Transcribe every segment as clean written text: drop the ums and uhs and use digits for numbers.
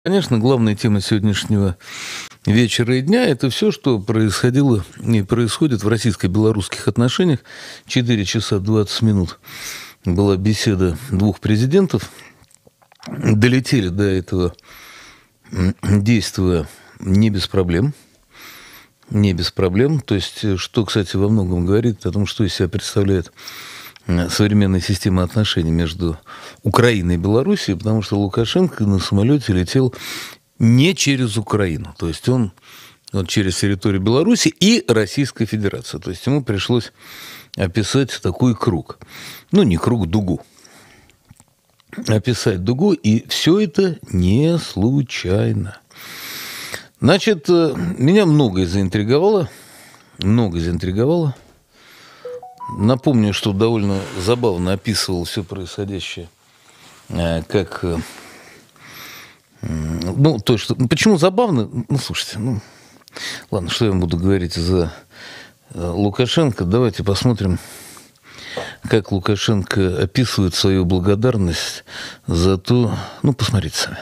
Конечно, главная тема сегодняшнего вечера и дня – это все, что происходило и происходит в российско-белорусских отношениях. 4 часа 20 минут была беседа двух президентов. Долетели до этого, действуя не без проблем. Не без проблем. То есть, что, кстати, во многом говорит о том, что из себя представляет современная система отношений между Украиной и Белоруссией, потому что Лукашенко на самолете летел не через Украину. То есть он через территорию Беларуси и Российской Федерации. То есть ему пришлось описать такой круг. Ну, не круг, дугу. Описать дугу, и все это не случайно. Значит, меня многое заинтриговало. Напомню, что довольно забавно описывал все происходящее, как... почему забавно? Слушайте, ладно, что я буду говорить за Лукашенко. Давайте посмотрим, как Лукашенко описывает свою благодарность за то... посмотрите сами.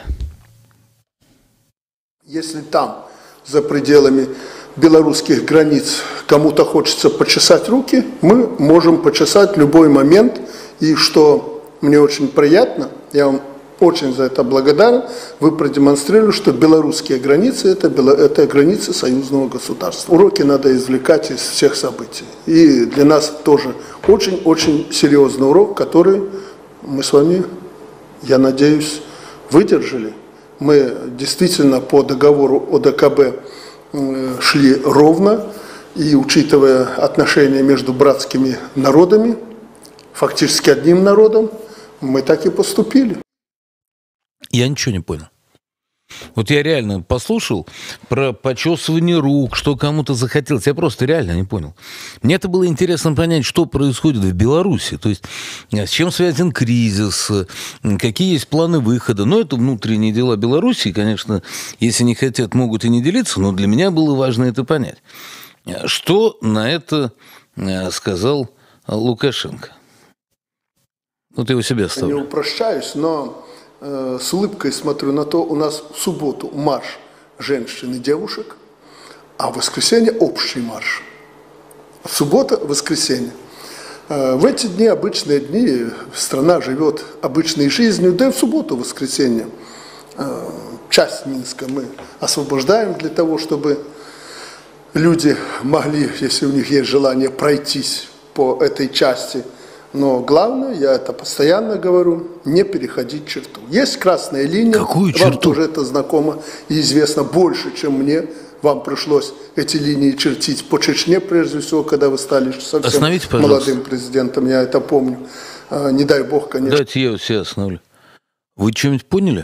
Если там, за пределами белорусских границ, кому-то хочется почесать руки, мы можем почесать в любой момент. И что мне очень приятно, я вам очень за это благодарен, вы продемонстрировали, что белорусские границы – это границы союзного государства. Уроки надо извлекать из всех событий. И для нас тоже очень-очень серьезный урок, который мы с вами, я надеюсь, выдержали. Мы действительно по договору ОДКБ шли ровно, и учитывая отношения между братскими народами, фактически одним народом, мы так и поступили. Я ничего не понял. Вот я реально послушал про почесывание рук, что кому-то захотелось. Я просто реально не понял. Мне это было интересно понять, что происходит в Беларуси. То есть, с чем связан кризис, какие есть планы выхода. Но это внутренние дела Беларуси. Конечно, если не хотят, могут и не делиться. Но для меня было важно это понять. Что на это сказал Лукашенко? Вот я у себя ставлю. Я не упрощаюсь, но... с улыбкой смотрю на то, у нас в субботу марш женщин и девушек, а в воскресенье общий марш. Суббота, воскресенье. В эти дни, обычные дни, страна живет обычной жизнью, да и в субботу, воскресенье. Часть Минска мы освобождаем для того, чтобы люди могли, если у них есть желание, пройтись по этой части. Но главное, я это постоянно говорю, не переходить черту. Есть красная линия. Какую черту? Вам тоже это знакомо и известно больше, чем мне. Вам пришлось эти линии чертить по Чечне, прежде всего, когда вы стали совсем молодым президентом. Я это помню. Не дай бог, конечно. Давайте я себя остановлю. Вы что-нибудь поняли?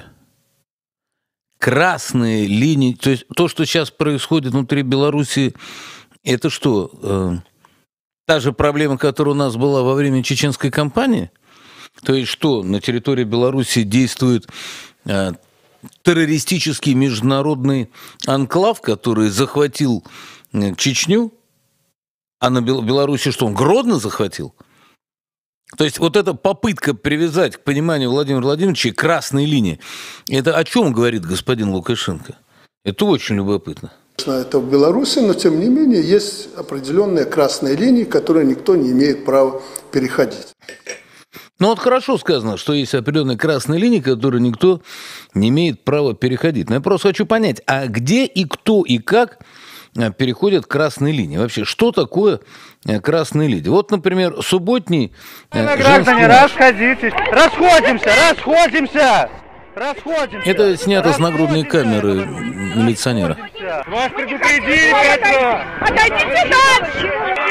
Красные линии, то есть то, что сейчас происходит внутри Беларуси, это что... Та же проблема, которая у нас была во время чеченской кампании, то есть что, на территории Беларуси действует террористический международный анклав, который захватил Чечню, а на Беларуси что, он Гродно захватил? То есть вот эта попытка привязать к пониманию Владимира Владимировича красной линии, это о чем говорит господин Лукашенко? Это очень любопытно. Это в Беларуси, но тем не менее есть определенные красные линии, которые никто не имеет права переходить. Ну вот хорошо сказано, что есть определенные красные линии, которые никто не имеет права переходить. Но я просто хочу понять, а где и кто и как переходят красные линии? Вообще, что такое красные линии? Вот, например, субботний... Граждане, расходитесь, расходимся! Это снято с нагрудной камеры милиционера. Вас предупредили, это... Отойдите дальше!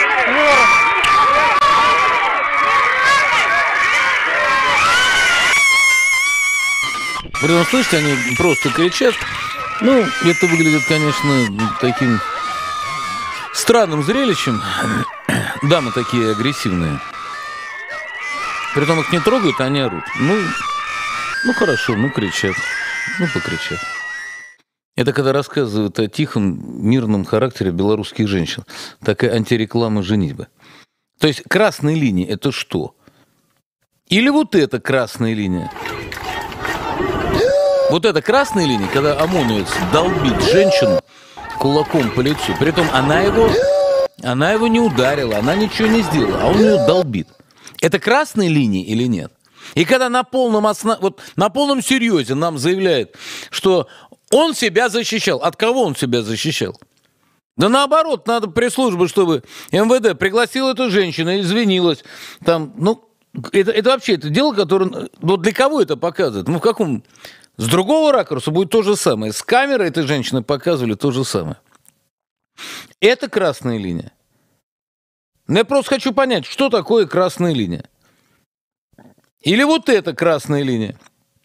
Прямо слышите, они просто кричат. Это выглядит, конечно, таким странным зрелищем. Дамы такие агрессивные. Притом их не трогают, а они орут. Хорошо, кричат. Покричат. Это когда рассказывают о тихом, мирном характере белорусских женщин. Такая антиреклама женитьбы. То есть красные линии – это что? Или вот эта красная линия? Вот это красная линия, когда ОМОНовец долбит женщину кулаком по лицу. Притом она его не ударила, она ничего не сделала, а он ее долбит. Это красная линия или нет? И когда на полном серьезе нам заявляет, что он себя защищал. От кого он себя защищал? Да наоборот, надо пресс-службы, чтобы МВД пригласила эту женщину и извинилась. Там, это вообще это дело, которое... Вот для кого это показывает? В каком... С другого ракурса будет то же самое. С камеры этой женщины показывали то же самое. Это красная линия. Я просто хочу понять, что такое красная линия. Или вот это красная линия.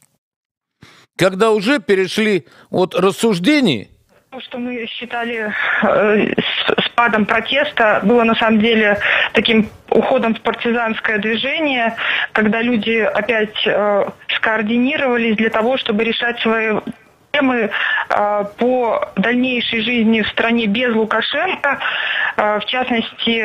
Когда уже перешли от рассуждений... То, что мы считали спадом протеста, было на самом деле таким уходом в партизанское движение, когда люди опять скоординировались для того, чтобы решать свои проблемы по дальнейшей жизни в стране без Лукашенко. В частности,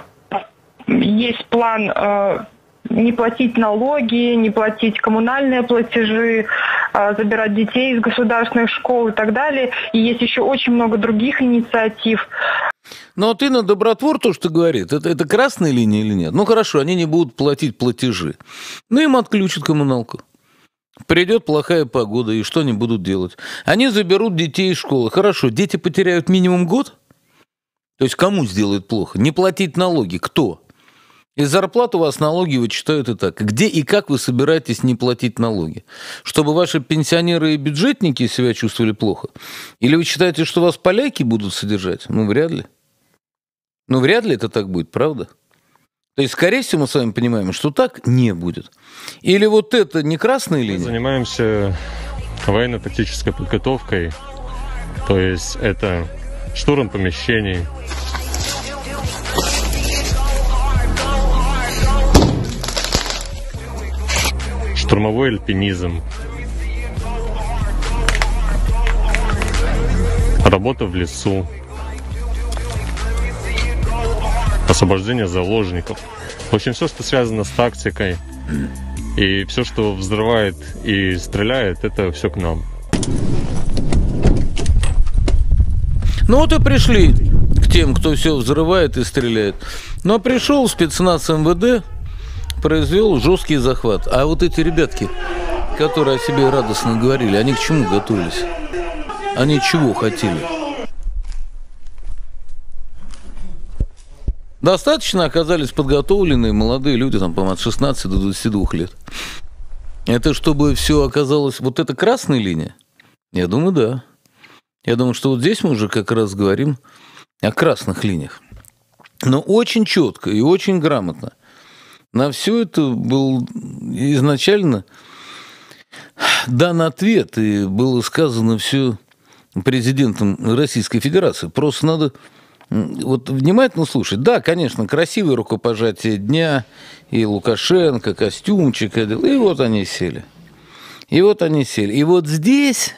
есть план не платить налоги, не платить коммунальные платежи, забирать детей из государственных школ и так далее. И есть еще очень много других инициатив. Но вот Инна Добротвор то, что говорит, это красная линия или нет? Ну хорошо, они не будут платить платежи. Но им отключат коммуналку. Придет плохая погода, и что они будут делать? Они заберут детей из школы. Хорошо, дети потеряют минимум год? То есть кому сделают плохо? Не платить налоги. Кто? Из зарплат у вас налоги вычитают и так. Где и как вы собираетесь не платить налоги? Чтобы ваши пенсионеры и бюджетники себя чувствовали плохо? Или вы считаете, что вас поляки будут содержать? Ну, вряд ли. Ну, вряд ли это так будет, правда? То есть, скорее всего, мы с вами понимаем, что так не будет. Или вот это не красная линия? Мы занимаемся военно-тактической подготовкой. То есть, это штурм помещений, штурмовой альпинизм, работа в лесу, освобождение заложников. В общем, все, что связано с тактикой, и все, что взрывает и стреляет, это все к нам. Ну вот и пришли к тем, кто все взрывает и стреляет. Но пришел спецназ МВД, произвел жесткий захват. А вот эти ребятки, которые о себе радостно говорили, они к чему готовились? Они чего хотели? Достаточно оказались подготовленные молодые люди, там, по-моему, от 16 до 22 лет. Это чтобы все оказалось... Вот это красная линия? Я думаю, да. Я думаю, что вот здесь мы уже как раз говорим о красных линиях. Но очень четко и очень грамотно. На все это был изначально дан ответ, и было сказано все президентом Российской Федерации. Просто надо вот внимательно слушать. Да, конечно, красивое рукопожатие дня, и Лукашенко, костюмчик, и вот они сели. И вот они сели. И вот здесь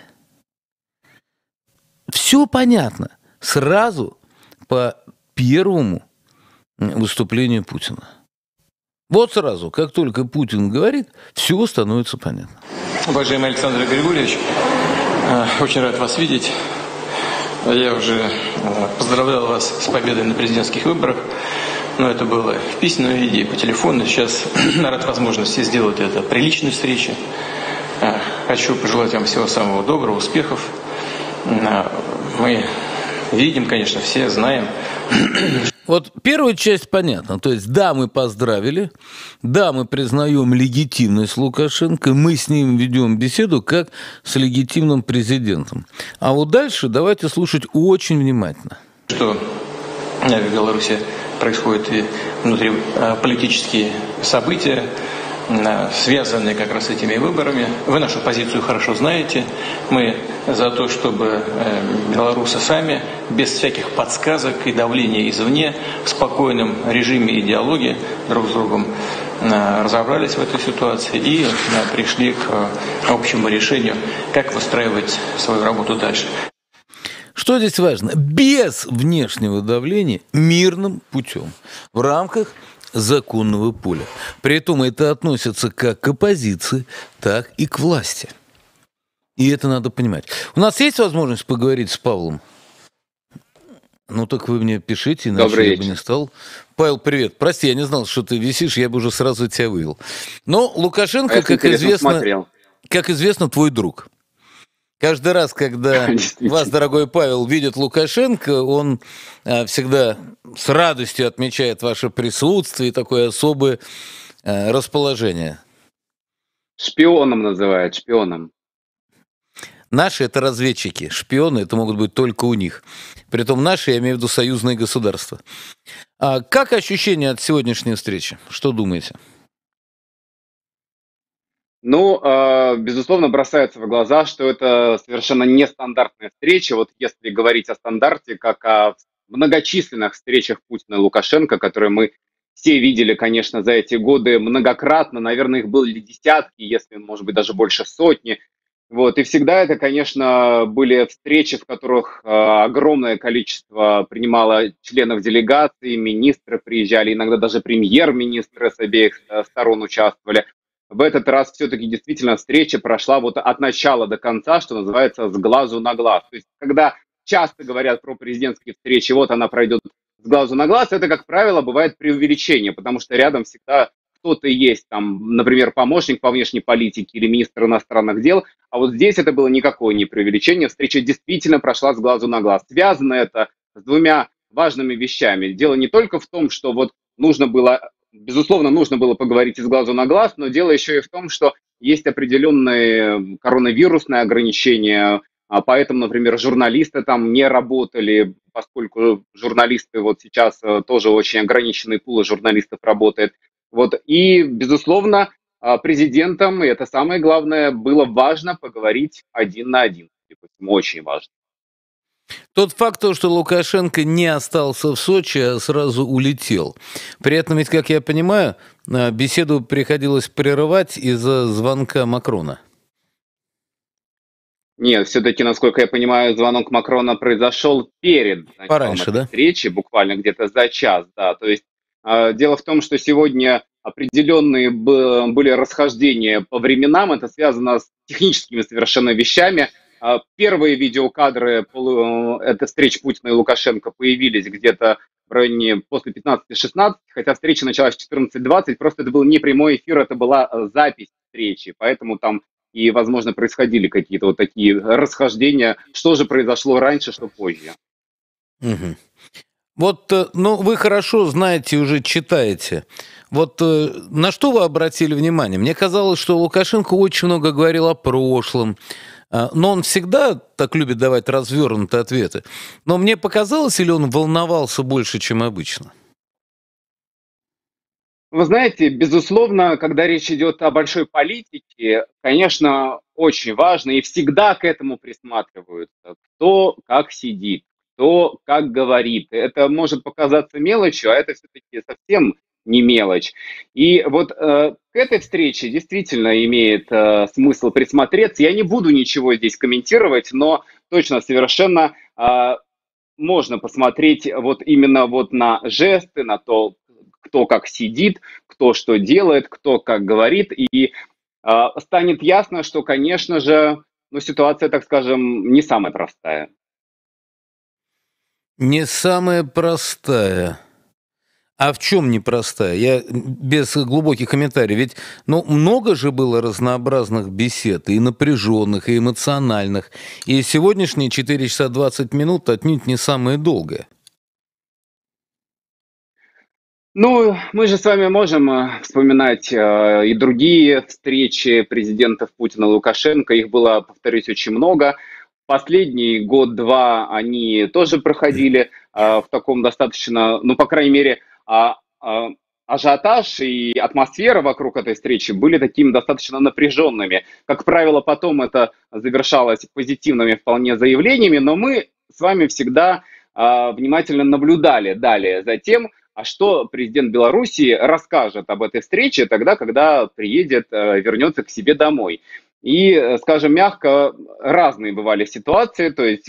все понятно. Сразу по первому выступлению Путина. Вот сразу, как только Путин говорит, все становится понятно. Уважаемый Александр Григорьевич, очень рад вас видеть. Я уже поздравлял вас с победой на президентских выборах, но это было в письменном виде, по телефону. Сейчас рад возможности сделать это при личной встрече. Хочу пожелать вам всего самого доброго, успехов. Мы видим, конечно, все знаем. Вот первая часть понятна. То есть, да, мы поздравили, да, мы признаем легитимность Лукашенко, мы с ним ведем беседу как с легитимным президентом. А вот дальше давайте слушать очень внимательно. Что в Беларуси происходят и внутриполитические события, связанные как раз с этими выборами. Вы нашу позицию хорошо знаете. Мы за то, чтобы белорусы сами, без всяких подсказок и давления извне, в спокойном режиме и диалоге друг с другом разобрались в этой ситуации и пришли к общему решению, как выстраивать свою работу дальше. Что здесь важно? Без внешнего давления, мирным путем, в рамках законного поля. При этом это относится как к оппозиции, так и к власти. И это надо понимать. У нас есть возможность поговорить с Павлом? Ну, так вы мне пишите, иначе Добрый я бы не вечер. стал. Павел, привет. Прости, я не знал, что ты висишь, я бы уже сразу тебя вывел. Но А Лукашенко, я с интересом смотрел. как известно, твой друг. Каждый раз, когда вас, Действительно. дорогой Павел, видит Лукашенко, он всегда с радостью отмечает ваше присутствие и такое особое расположение. Шпионом называют, шпионом. Наши – это разведчики, шпионы – это могут быть только у них. Притом наши, я имею в виду союзные государства. А как ощущение от сегодняшней встречи? Что думаете? Ну, безусловно, бросается в глаза, что это совершенно нестандартная встреча. Вот если говорить о стандарте, как о многочисленных встречах Путина и Лукашенко, которые мы все видели, конечно, за эти годы многократно, наверное, их были десятки, если, может быть, даже больше сотни. Вот. И всегда это, конечно, были встречи, в которых огромное количество принимало членов делегации, министры приезжали, иногда даже премьер-министры с обеих сторон участвовали. В этот раз все-таки действительно встреча прошла вот от начала до конца, что называется, с глазу на глаз. То есть, когда часто говорят про президентские встречи, вот она пройдет с глазу на глаз, это, как правило, бывает преувеличение, потому что рядом всегда кто-то есть, там, например, помощник по внешней политике или министр иностранных дел, а вот здесь это было никакое не преувеличение, встреча действительно прошла с глазу на глаз. Связано это с двумя важными вещами. Дело не только в том, что вот нужно было, безусловно, нужно было поговорить из глазу на глаз, но дело еще и в том, что есть определенные коронавирусные ограничения, поэтому, например, журналисты там не работали, поскольку журналисты вот сейчас тоже очень ограниченный пул журналистов работает. Вот. И, безусловно, президентам, и это самое главное, было важно поговорить один на один. Очень важно. Тот факт, что Лукашенко не остался в Сочи, а сразу улетел. При этом, ведь, как я понимаю, беседу приходилось прерывать из-за звонка Макрона. Нет, все-таки, насколько я понимаю, звонок Макрона произошел перед началом Пораньше, этой да? встречи, буквально где-то за час, да. То есть дело в том, что сегодня определенные были расхождения по временам, это связано с техническими совершенно вещами. Первые видеокадры этой встречи Путина и Лукашенко появились где-то в районе после 15-16, хотя встреча началась в 14:20, просто это был не прямой эфир, это была запись встречи, поэтому там и, возможно, происходили какие-то вот такие расхождения, что же произошло раньше, что позже. Угу. Вот, ну, вы хорошо знаете, уже читаете. Вот на что вы обратили внимание? Мне казалось, что Лукашенко очень много говорил о прошлом, но он всегда так любит давать развернутые ответы. Но мне показалось, или он волновался больше, чем обычно? Вы знаете, безусловно, когда речь идет о большой политике, конечно, очень важно, и всегда к этому присматриваются, кто как сидит, кто как говорит. Это может показаться мелочью, а это все-таки совсем не мелочь. И вот к этой встрече действительно имеет смысл присмотреться. Я не буду ничего здесь комментировать, но точно совершенно можно посмотреть вот именно вот на жесты, на то, кто как сидит, кто что делает, кто как говорит, и станет ясно, что, конечно же, ну, ситуация, так скажем, не самая простая. Не самая простая. А в чем непростая? Я без глубоких комментариев. Ведь ну, много же было разнообразных бесед, и напряженных, и эмоциональных. И сегодняшние 4 часа 20 минут отнюдь не самое долгое. Ну, мы же с вами можем вспоминать и другие встречи президентов Путина и Лукашенко. Их было, повторюсь, очень много. Последний год-два они тоже проходили в таком достаточно, ну, по крайней мере, ажиотаж и атмосфера вокруг этой встречи были такими достаточно напряженными. Как правило, потом это завершалось позитивными вполне заявлениями, но мы с вами всегда внимательно наблюдали далее за тем, а что президент Белоруссии расскажет об этой встрече тогда, когда приедет, вернется к себе домой. И, скажем мягко, разные бывали ситуации, то есть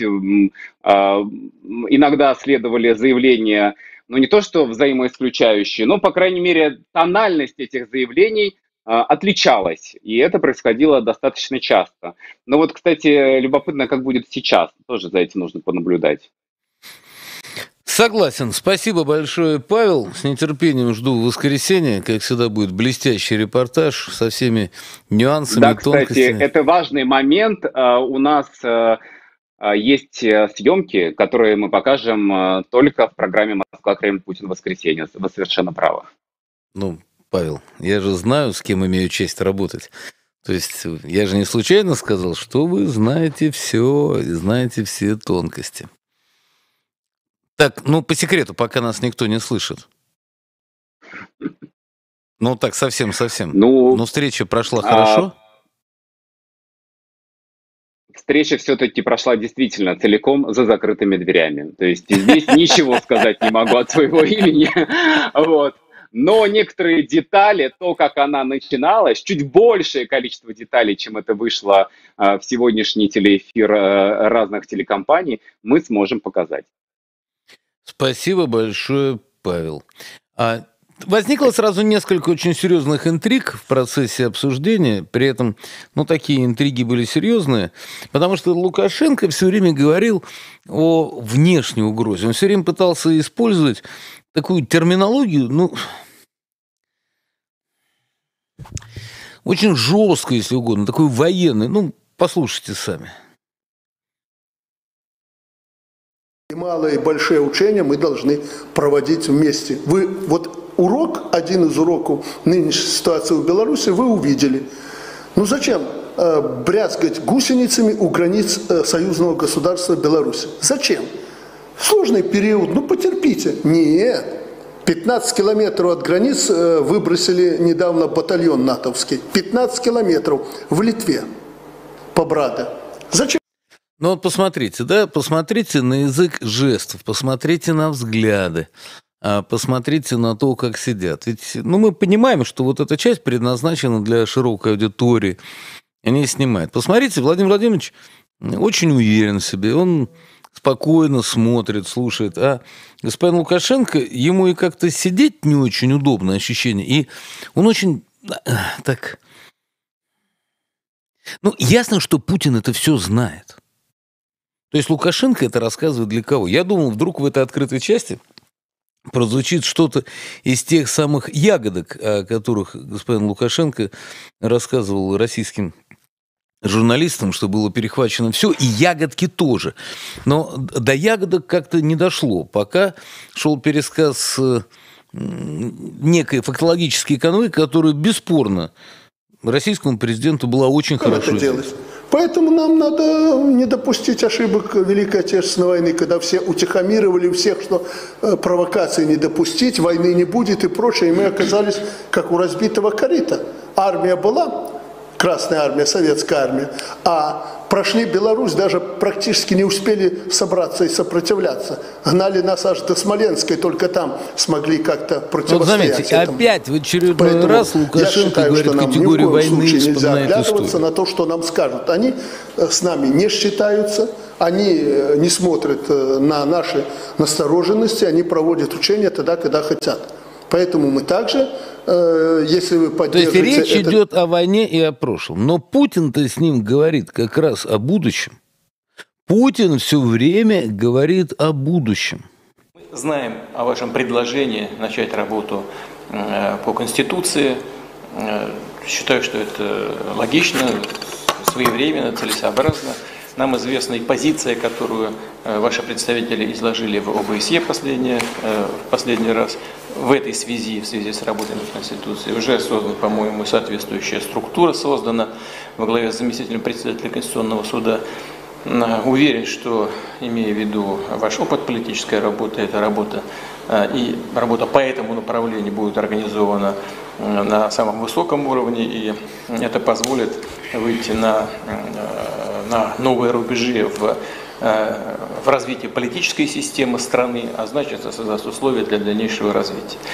иногда следовали заявления, ну не то что взаимоисключающие, но, по крайней мере, тональность этих заявлений отличалась, и это происходило достаточно часто. Но вот, кстати, любопытно, как будет сейчас, тоже за этим нужно понаблюдать. Согласен. Спасибо большое, Павел. С нетерпением жду воскресенья. Как всегда, будет блестящий репортаж со всеми нюансами, да, кстати, тонкостями. Это важный момент. У нас есть съемки, которые мы покажем только в программе «Москва, Кремль, Путин. Воскресенье». Вы совершенно правы. Ну, Павел, я же знаю, с кем имею честь работать. То есть я же не случайно сказал, что вы знаете все, знаете все тонкости. Так, ну, по секрету, пока нас никто не слышит. Ну, так, совсем-совсем. Ну, встреча прошла хорошо? Встреча все-таки прошла действительно целиком за закрытыми дверями. То есть здесь ничего сказать не могу от своего имени. Вот. Но некоторые детали, то, как она начиналась, чуть большее количество деталей, чем это вышло в сегодняшний телеэфир разных телекомпаний, мы сможем показать. Спасибо большое, Павел. Возникло сразу несколько очень серьезных интриг в процессе обсуждения. При этом, такие интриги были серьезные, потому что Лукашенко все время говорил о внешней угрозе. Он все время пытался использовать такую терминологию, очень жесткую, если угодно, такую военную. Послушайте сами. И малые и большие учения мы должны проводить вместе. Один из уроков нынешней ситуации в Беларуси вы увидели. Зачем брязгать гусеницами у границ союзного государства Беларуси? Зачем? Сложный период, потерпите. Нет. 15 километров от границ выбросили недавно батальон натовский. 15 километров в Литве. По Брада. Зачем? Посмотрите, посмотрите на язык жестов, посмотрите на взгляды, посмотрите на то, как сидят. Ведь, мы понимаем, что вот эта часть предназначена для широкой аудитории, они снимают. Посмотрите, Владимир Владимирович очень уверен в себе, он спокойно смотрит, слушает, а господин Лукашенко, ему и как-то сидеть не очень удобное ощущение, и он очень так... ясно, что Путин это все знает. То есть Лукашенко это рассказывает для кого? Я думал, вдруг в этой открытой части прозвучит что-то из тех самых ягодок, о которых господин Лукашенко рассказывал российским журналистам, что было перехвачено все, и ягодки тоже. Но до ягодок как-то не дошло, пока шел пересказ некой фактологической канвы, которая бесспорно российскому президенту была очень хорошо известна. Поэтому нам надо не допустить ошибок Великой Отечественной войны, когда все утихомировали всех, что провокации не допустить, войны не будет и прочее. И мы оказались как у разбитого корыта. Армия была, Красная армия, Советская армия, а прошли Беларусь, даже практически не успели собраться и сопротивляться. Гнали нас аж до Смоленска, и только там смогли как-то противостоять. Заметьте, опять в очередной раз Лукашенко говорит в категории войны, нельзя оглядываться на то, что нам скажут. Они с нами не считаются, они не смотрят на наши настороженности, они проводят учения тогда, когда хотят. Поэтому мы также, если вы поддержите... То есть речь идет о войне и о прошлом. Но Путин-то с ним говорит как раз о будущем. Путин все время говорит о будущем. Мы знаем о вашем предложении начать работу по Конституции. Считаю, что это логично, своевременно, целесообразно. Нам известна и позиция, которую ваши представители изложили в ОБСЕ в последний раз. В этой связи, в связи с работой над Конституцией, уже создана, по-моему, соответствующая структура создана во главе с заместителем председателя Конституционного суда. Уверен, что, имея в виду ваш опыт, политическая работа, эта работа и работа по этому направлению будет организована на самом высоком уровне, и это позволит выйти на новые рубежи в развитии политической системы страны, а значит, создаст условия для дальнейшего развития.